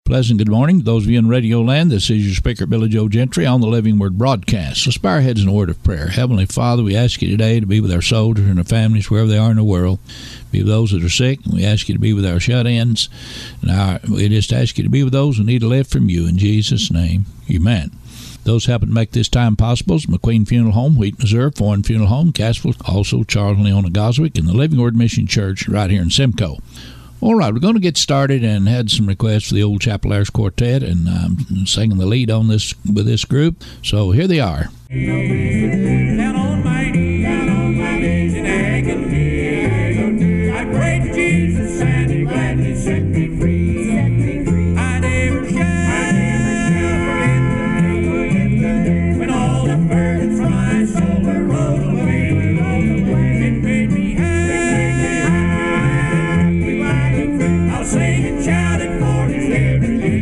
Pleasant good morning to those of you in Radio Land. This is your speaker, Billy Joe Gentry, on the Living Word broadcast. Let's bow our heads in a word of prayer. Heavenly Father, we ask you today to be with our soldiers and their families wherever they are in the world. Be with those that are sick. We ask you to be with our shut-ins. And we just ask you to be with those who need a lift from you. In Jesus' name, amen. Those who happen to make this time possible is McQueen Funeral Home, Wheaton, Missouri, Fohn Funeral Home, Cassville, also Charles and Leona Goswick, and the Living Word Mission Church right here in Simcoe. All right, we're going to get started and had some requests for the Old Chapel Airs Quartet, and I'm singing the lead on this with this group. So here they are. Down on my knees in agony, I prayed to Jesus and He gladly set me free. I never shall forget the day when all the burdens from my soul were rolled away. It made me happy. I'll sing and shout it for His every day.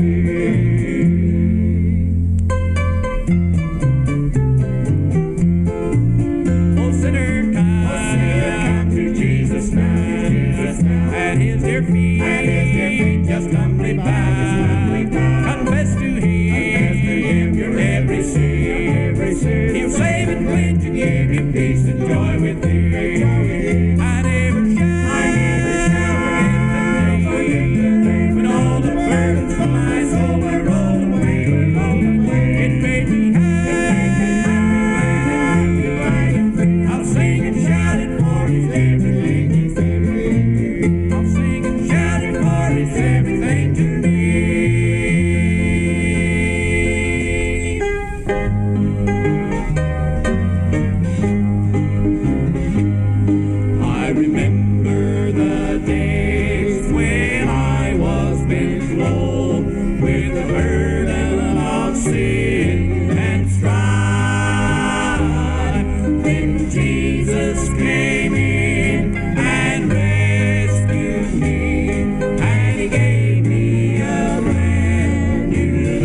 Oh, sinner, come to Jesus now. At His dear feet, just humbly bow. Confess to Him your every sin. He'll save and cleanse and give you peace and joy within. I never shall forget the day when all the burdens from my soul were rolled away. It made me happy. I'll sing and shout it for His everything. I'll sing and shout it for His everything to me. I remember the days when I was bent low with the burden of sin and strife. Then Jesus came in and rescued me, and He gave me a brand new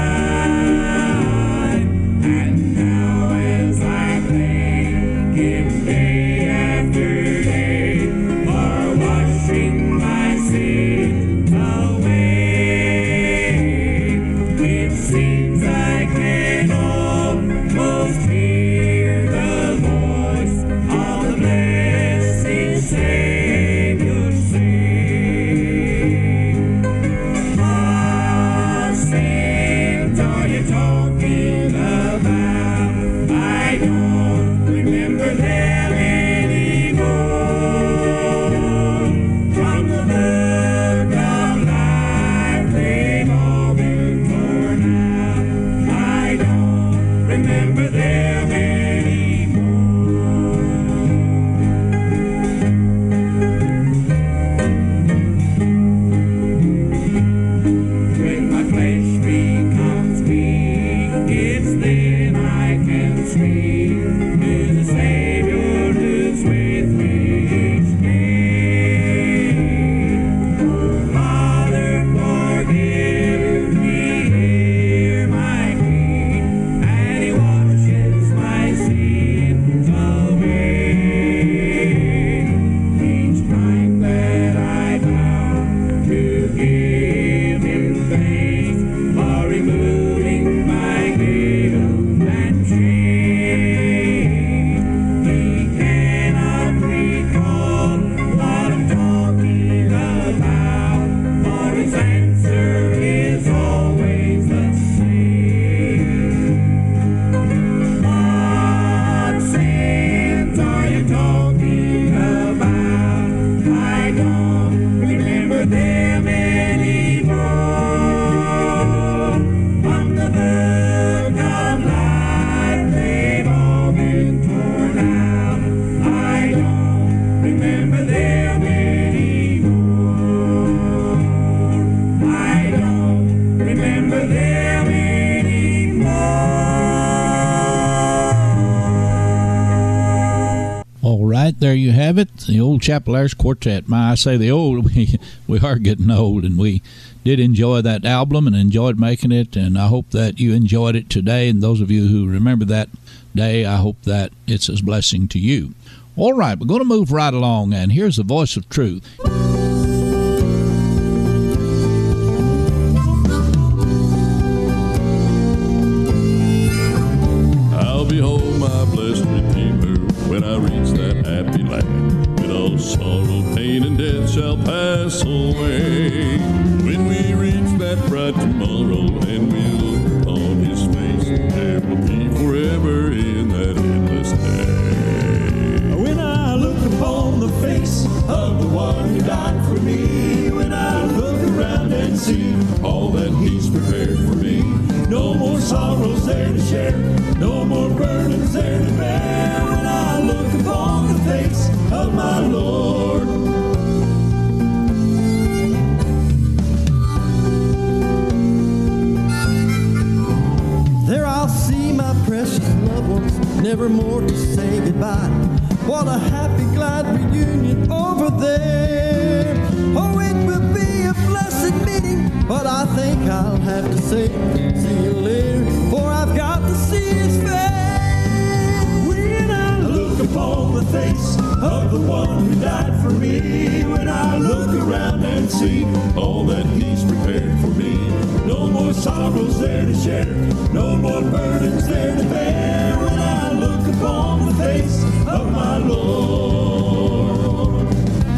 life. And now as I thank Him day after day for washing my sins away, it seems I can almost hear the voice of the blessed Savior sing. What sins are you talking about? I don't remember them anymore. From the book of life, they've all been torn out. I don't remember them anymore. When my flesh becomes weak, it's then I can speak to the Savior who's with me each day. Oh, Father, forgive me, hear my plea, and He washes my sins away. Each time that I vow to give Him thanks for removing my guilt and shame, He cannot recall what I'm talking about, for His answer is always the same. What sins are you talking about? I don't remember them anymore. From the book of life, they've all been torn out. I don't remember them anymore. I don't remember them anymore. All right, there you have it, the Old Chapel Airs Quartet. I say the old, we are getting old, and we did enjoy that album and enjoyed making it, and I hope that you enjoyed it today, and those of you who remember that day, I hope that it's a blessing to you. All right, we're going to move right along, and here's the voice of truth. that bright tomorrow, and we look upon his face, there will be forever in that endless day. When I look upon the face of the one who died for me, when I look around and see all that he's prepared for me, no more sorrows there to share, no more burdens there to bear. When I look upon the face of my Lord, there I'll see my precious loved ones, never more to say goodbye. What a happy, glad reunion over there. Oh, it will be a blessed meeting, but I think I'll have to say, see you later, for I've got to see his face. When I look upon the face of the one who died for me, when I look around and see all that he's prepared for me, no more sorrows there to share, no more burdens there to bear. When I look upon the face of my Lord,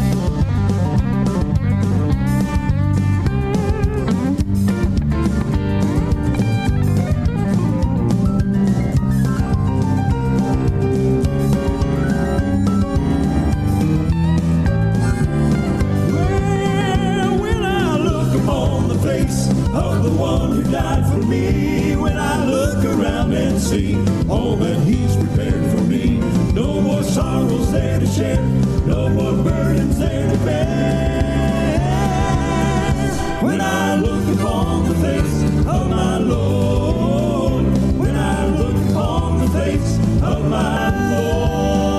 well, when I look upon the face of the one who died for me, when I look around and see all that he's prepared for me, no more sorrows there to share, no more burdens there to bear. When I look upon the face of my Lord, when I look upon the face of my Lord.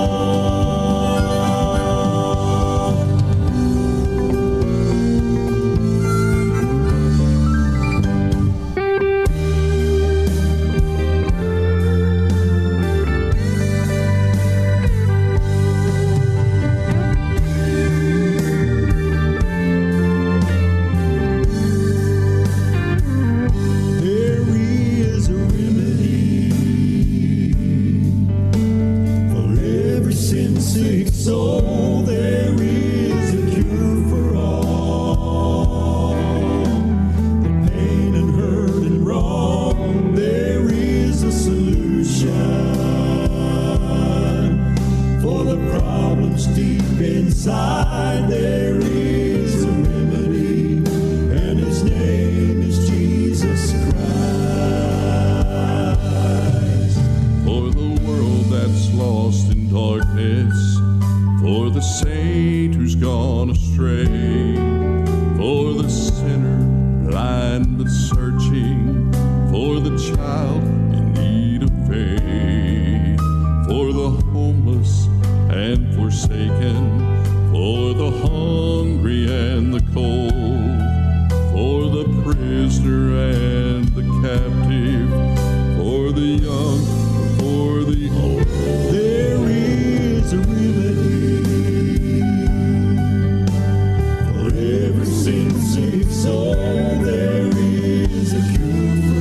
So there is a cure for all the pain and hurt and wrong. There is a solution for the problems deep inside. There is a remedy, and his name is Jesus Christ. For the world that's lost in darkness, for the saint who's gone astray, for the sinner blind but searching, for the child in need of faith, for the homeless and forsaken, for the hungry and the cold, for the prisoner and the captive, for the young, for the old. There is a remedy for every sin-sick soul. There is a cure for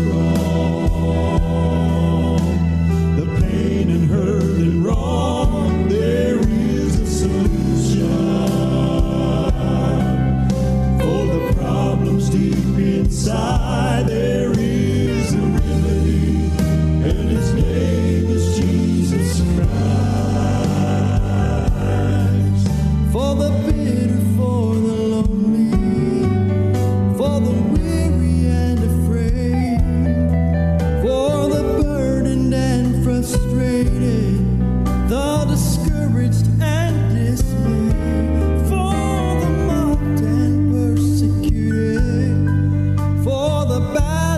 all the pain and hurt and wrong. There is a solution for the problems deep inside. There is a remedy, and his name is Jesus Christ. For the bitter, for the lonely, for the weary and afraid, for the burdened and frustrated, the discouraged and dismayed, for the mocked and persecuted, for the bad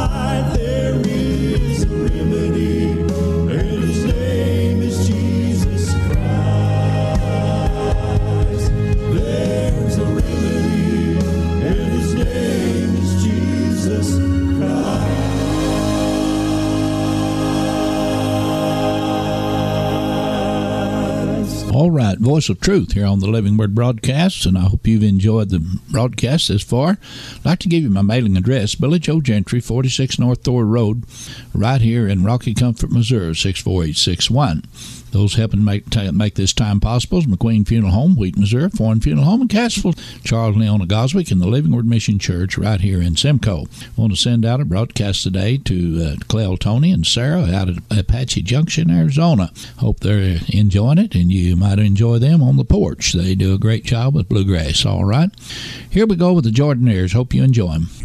fight, there is a remedy, and his name is Jesus Christ. There's a remedy, and his name is Jesus Christ. All right, Voice of Truth here on the Living Word broadcast, and I hope you've enjoyed the broadcast this far. I'd like to give you my mailing address, Billy Joe Gentry, 46 North Thor Road, right here in Rocky Comfort, Missouri, 64861. Those helping make this time possible is McQueen Funeral Home, Wheaton, Missouri, Fohn Funeral Home in Cassville, Charles and Leona Goswick, and the Living Word Mission Church right here in Simcoe. I want to send out a broadcast today to Clell, Tony, and Sarah out at Apache Junction, Arizona. Hope they're enjoying it, and you might enjoy them on the porch. They do a great job with bluegrass. All right, here we go with the Jordanaires. Hope you enjoy them.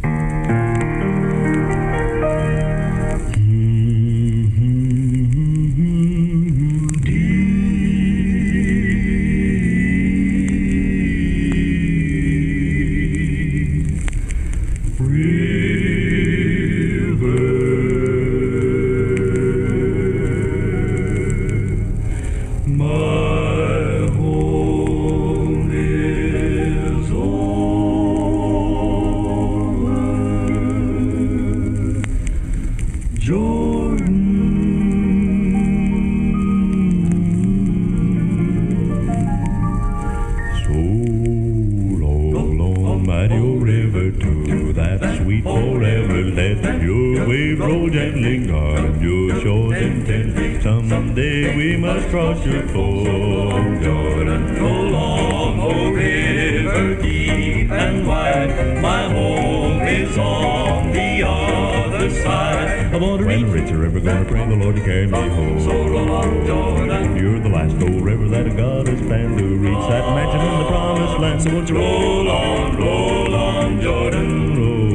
Cross your Fohn, Jordan, roll on, O river deep and wide. My home is on the other side. I want to reach the river, gonna pray the Lord to carry me home. So roll on, Jordan. You're the last old river that God has planned to reach that mansion in the promised land. So won't you roll on, Jordan, roll on.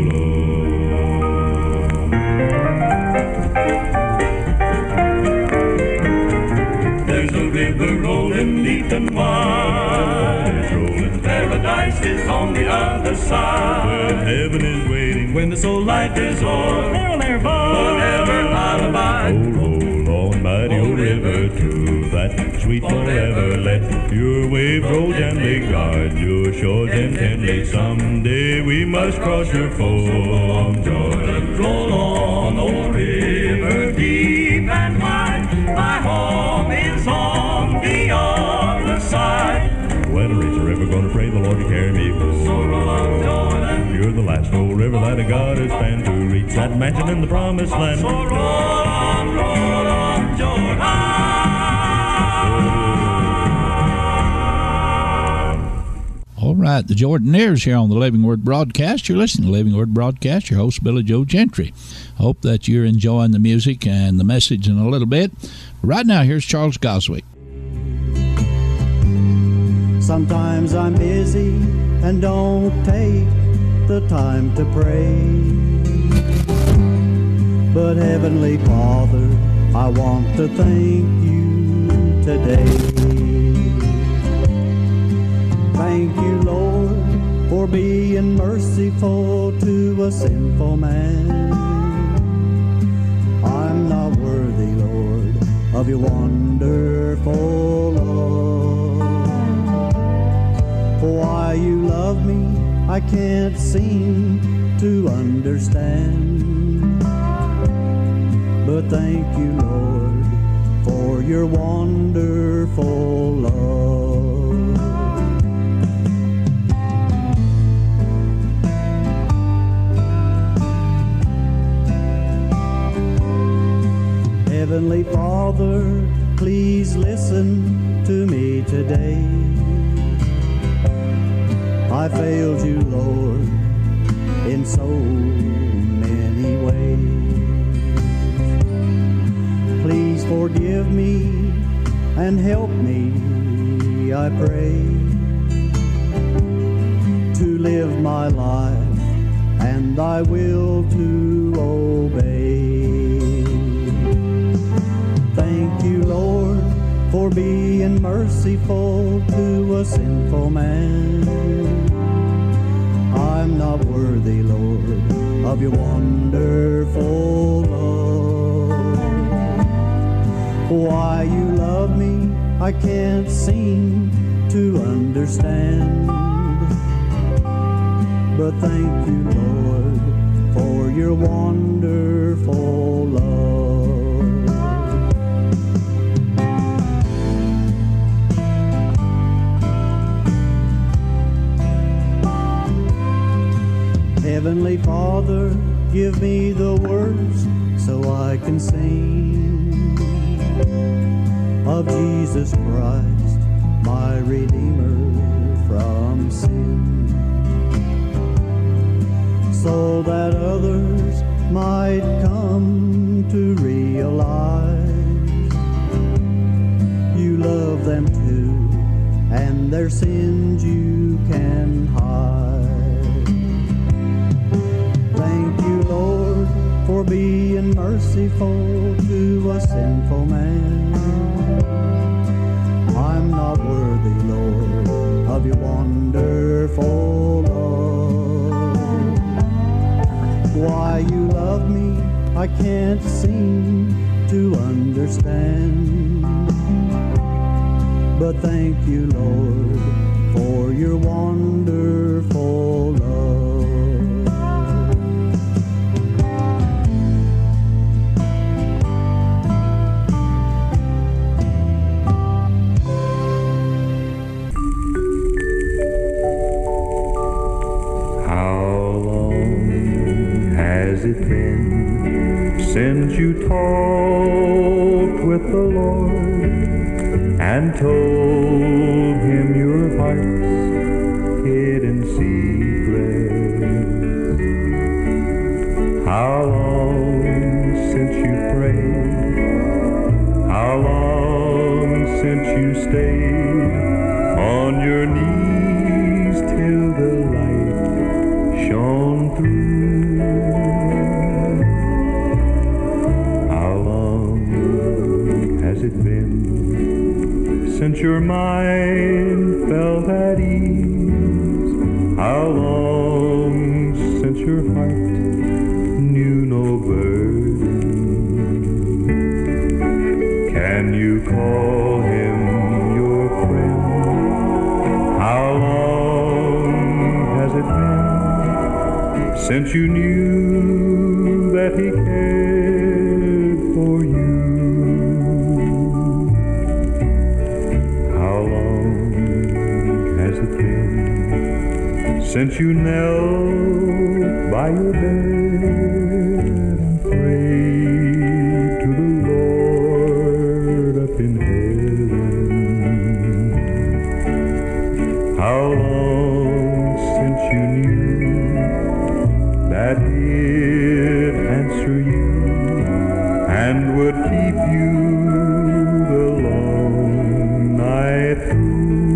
River rolling deep and wide, it's rolling. Paradise is on the other side. Where heaven is waiting, when the soul life is o'er, forever I'll abide. Roll on, mighty old river, to that sweet forever. Let your waves roll gently, guard your shores intently. Someday we must cross your Fohn, Jordan. Roll on, O river deep and wide. My home is on the other side. When I reach the river, gonna pray the Lord to carry me home. So roll on, Jordan. You're the last old river that God has planned to reach that mansion in the promised land. So roll on, Jordan. All right, the Jordanaires here on the Living Word broadcast. You're listening to the Living Word broadcast. Your host, Billy Joe Gentry. Hope that you're enjoying the music and the message in a little bit. Right now, here's Charles Goswick. Sometimes I'm busy and don't take the time to pray. But Heavenly Father, I want to thank you today. Thank you, Lord, for being merciful to a sinful man. I'm not worthy, Lord, of your wonderful love. For why you love me, I can't seem to understand. But thank you, Lord, for your wonderful love. Heavenly Father, please listen to me today. I failed you, Lord, in so many ways. Please forgive me and help me, I pray, to live my life and thy will to obey. Thank you, Lord, for being merciful to a sinful man. I'm I'm not worthy, Lord, of your wonderful love. Why you love me, I can't seem to understand. But thank you, Lord, for your wonderful love. Heavenly Father, give me the words so I can sing of Jesus Christ, my Redeemer from sin, so that others might come to realize you love them too, and their sins you can hide. Thank you, Lord, for being merciful to a sinful man. I'm not worthy, Lord, of your wonderful love. Why you love me, I can't seem to understand. But thank you, Lord, for your wonderful love. Has it been since you talked with the Lord and told him your heart's hidden secrets? How long since you prayed? How long since you stayed on your knees till the light shone through? Has it been since your mind felt at ease? How long since your heart knew no burden? Can you call him your friend? How long has it been since you knew that he cared for you? Since you knelt by your bed and prayed to the Lord up in heaven? How long since you knew that he'd answer you and would keep you the long night through?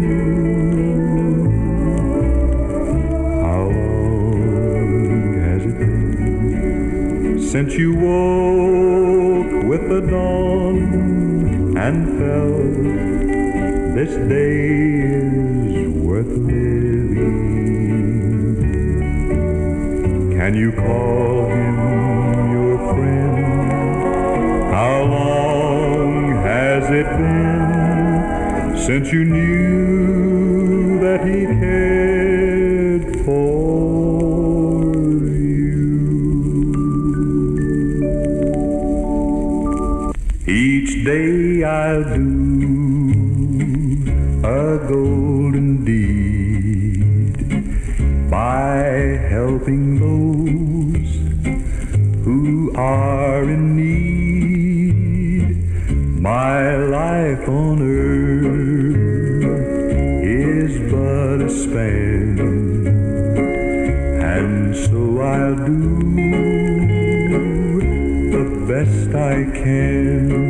Since you woke with the dawn and felt this day is worth living, can you call him your friend? How long has it been since you knew that he cared for you? Each day I'll do a golden deed by helping those who are in need. My life on earth is but a span, and so I'll do the best I can.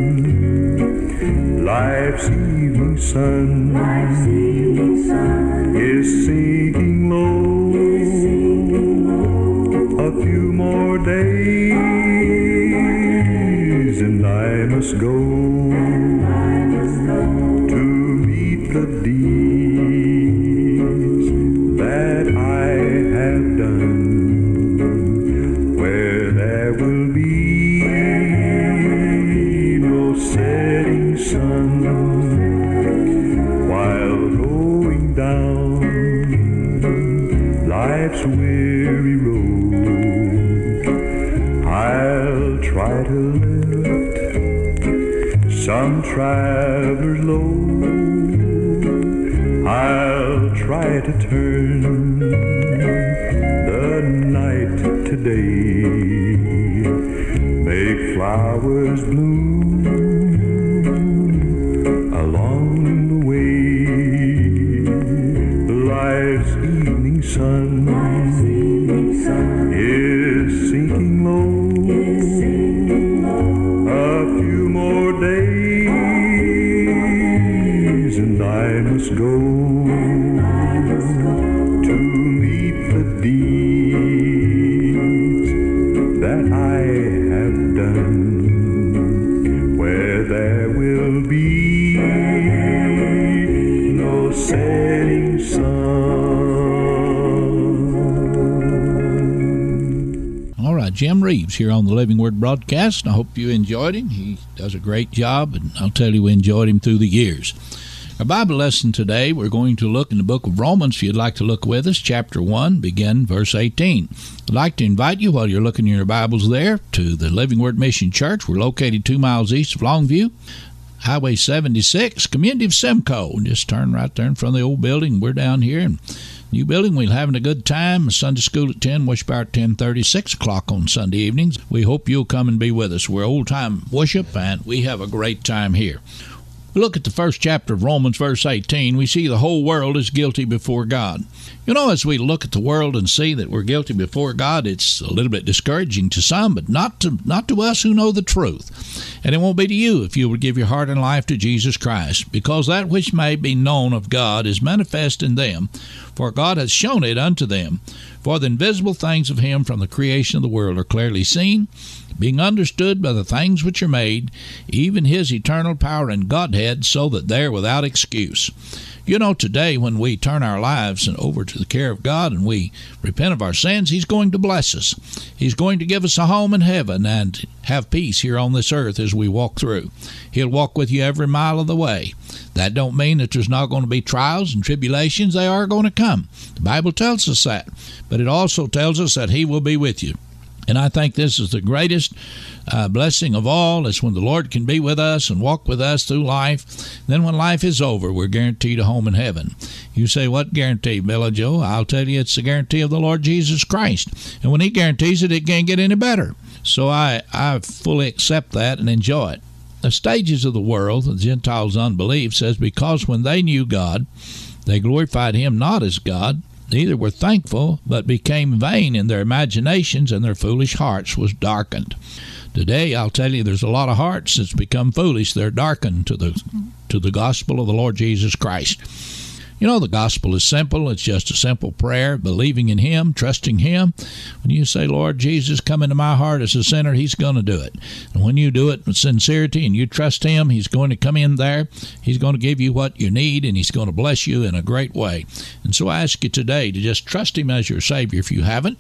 Life's evening sun is sinking low. A few more days and I must go to meet the deeds that I have done. try to lift some traveler's load. I'll try to turn the night to day, make flowers bloom along the way. Life's evening sun is sinking low. A few more days and I must go to meet the deeds that I have done, where there will be no setting sun. All right, Jim Reeves here on the Living Word broadcast. I hope you enjoyed him. He does a great job, and I'll tell you, we enjoyed him through the years. Our Bible lesson today, we're going to look in the book of Romans. If you'd like to look with us, chapter 1, begin verse 18. I'd like to invite you, while you're looking in your Bibles there, to the Living Word Mission Church. We're located 2 miles east of Longview, Highway 76, community of Simcoe. Just turn right there in front of the old building. We're down here in new building. We're having a good time. Sunday school at 10, worship hour at 10:30, 6 o'clock on Sunday evenings. We hope you'll come and be with us. We're old-time worship, and we have a great time here. We look at the first chapter of Romans, verse 18. We see the whole world is guilty before God. You know, as we look at the world and see that we're guilty before God, it's a little bit discouraging to some, but not to us who know the truth. And it won't be to you if you would give your heart and life to Jesus Christ, because that which may be known of God is manifest in them, for God hath shown it unto them. For the invisible things of him from the creation of the world are clearly seen, being understood by the things which are made, even his eternal power and Godhead, so that they are without excuse. You know, today when we turn our lives over to the care of God and we repent of our sins, he's going to bless us. He's going to give us a home in heaven and have peace here on this earth as we walk through. He'll walk with you every mile of the way. That don't mean that there's not going to be trials and tribulations. They are going to come. The Bible tells us that. But it also tells us that he will be with you. And I think this is the greatest blessing of all, is when the Lord can be with us and walk with us through life. Then when life is over, we're guaranteed a home in heaven. You say, what guarantee, Billy Joe? I'll tell you, it's the guarantee of the Lord Jesus Christ. And when he guarantees it, it can't get any better. So I fully accept that and enjoy it. The stages of the world, the Gentiles' unbelief, says, because when they knew God, they glorified him not as God, neither were thankful, but became vain in their imaginations, and their foolish hearts was darkened. Today, I'll tell you, there's a lot of hearts that's become foolish. They're darkened to the gospel of the Lord Jesus Christ. You know, the gospel is simple. It's just a simple prayer, believing in him, trusting him. When you say, Lord Jesus, come into my heart as a sinner, he's going to do it. And when you do it with sincerity and you trust him, he's going to come in there. He's going to give you what you need, and he's going to bless you in a great way. And so I ask you today to just trust him as your Savior if you haven't.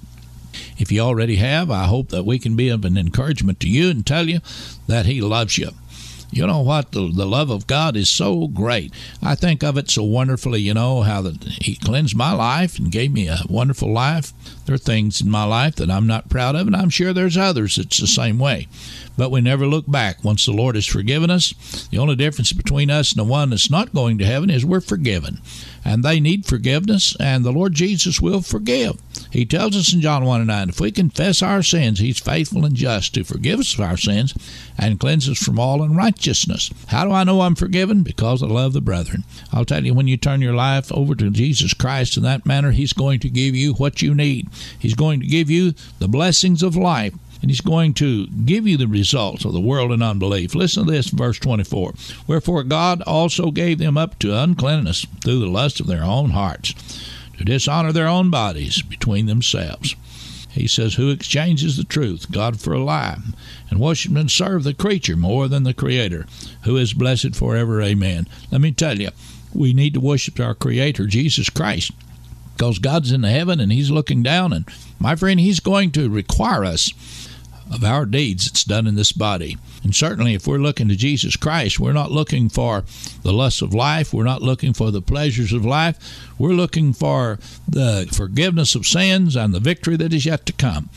If you already have, I hope that we can be of an encouragement to you and tell you that he loves you. You know what? The love of God is so great. I think of it so wonderfully, you know, how that he cleansed my life and gave me a wonderful life. There are things in my life that I'm not proud of, and I'm sure there's others that's the same way. But we never look back. Once the Lord has forgiven us, the only difference between us and the one that's not going to heaven is we're forgiven. And they need forgiveness, and the Lord Jesus will forgive. He tells us in John 1:9, if we confess our sins, he's faithful and just to forgive us of our sins and cleanse us from all unrighteousness. How do I know I'm forgiven? Because I love the brethren. I'll tell you, when you turn your life over to Jesus Christ in that manner, he's going to give you what you need. He's going to give you the blessings of life, and he's going to give you the results of the world and unbelief. Listen to this, verse 24. Wherefore God also gave them up to uncleanness through the lust of their own hearts, to dishonor their own bodies between themselves. He says, who exchanges the truth, God, for a lie, and worship and serve the creature more than the Creator, who is blessed forever. Amen. Let me tell you, we need to worship our Creator, Jesus Christ, because God's in heaven and he's looking down, and my friend, he's going to require us of our deeds that's done in this body. And certainly if we're looking to Jesus Christ, we're not looking for the lusts of life. We're not looking for the pleasures of life. We're looking for the forgiveness of sins and the victory that is yet to come.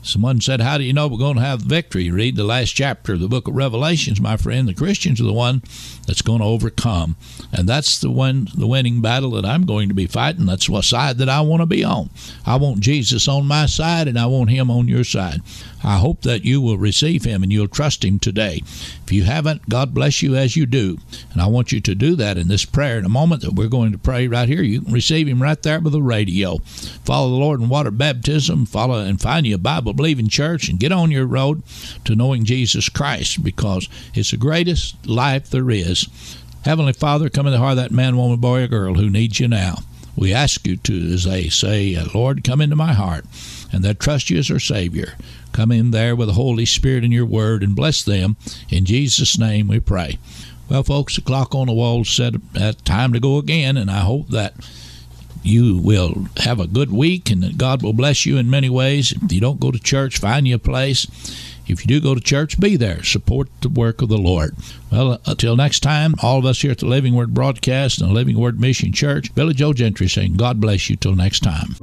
Someone said, how do you know we're going to have victory? Read the last chapter of the book of Revelations, my friend. The Christians are the one that's going to overcome. And that's the winning battle that I'm going to be fighting. That's what side that I want to be on. I want Jesus on my side, and I want him on your side. I hope that you will receive him and you'll trust him today. If you haven't, God bless you as you do. And I want you to do that in this prayer. In a moment that we're going to pray right here, you can receive him right there with the radio. Follow the Lord in water baptism. Follow and find you a Bible-believing church and get on your road to knowing Jesus Christ, because it's the greatest life there is. Heavenly Father, come in the heart of that man, woman, boy, or girl who needs you now. We ask you to, as they say, Lord, come into my heart, and that trust you as their Savior. Come in there with the Holy Spirit in your word and bless them. In Jesus' name we pray. Well, folks, the clock on the wall said it's time to go again, and I hope that you will have a good week and that God will bless you in many ways. If you don't go to church, find you a place. If you do go to church, be there. Support the work of the Lord. Well, until next time, all of us here at the Living Word Broadcast and the Living Word Mission Church, Billy Joe Gentry saying, God bless you till next time.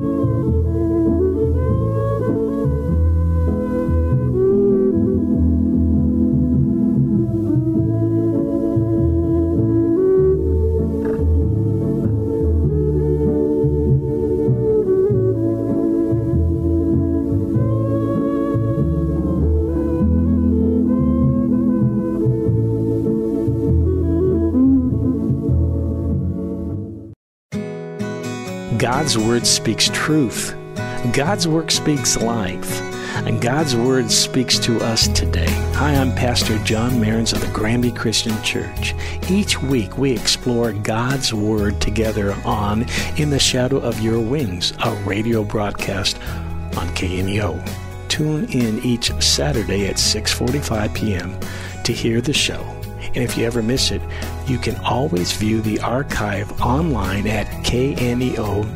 God's Word speaks truth. God's Word speaks life. And God's Word speaks to us today. Hi, I'm Pastor John Mehrens of the Granby Christian Church. Each week we explore God's Word together on In the Shadow of Your Wings, a radio broadcast on KNEO. Tune in each Saturday at 6:45 p.m. to hear the show. And if you ever miss it, you can always view the archive online at kneo.org.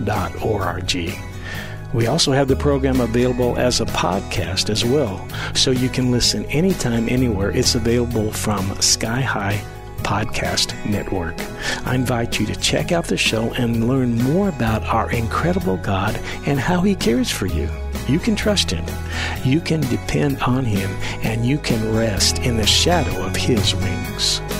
We also have the program available as a podcast as well, so you can listen anytime, anywhere. It's available from Sky High Podcast Network. I invite you to check out the show and learn more about our incredible God and how he cares for you. You can trust him, you can depend on him, and you can rest in the shadow of his wings.